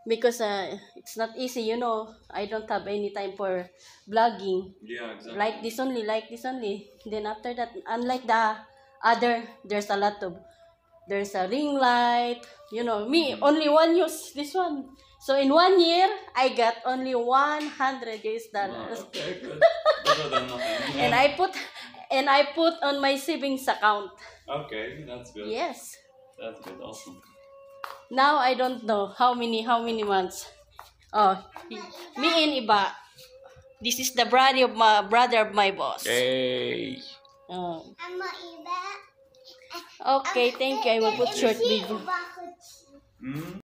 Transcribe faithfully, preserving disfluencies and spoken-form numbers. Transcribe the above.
because uh, it's not easy, you know. I don't have any time for vlogging. Yeah, exactly. Like this only, like this only. Then after that, unlike the other, there's a lot of, there's a ring light, you know. Me, Mhm. only one use this one. So in one year, I got only one hundred U S Wow, dollars. okay, good. Better than nothing. And I put, and I put on my savings account. Okay, that's good. Yes. That's good, awesome. Now I don't know how many, how many months. Oh, me and Iba. This is the brother of my brother of my boss. Hey. Oh. Okay, thank you. I will put short video. Mm.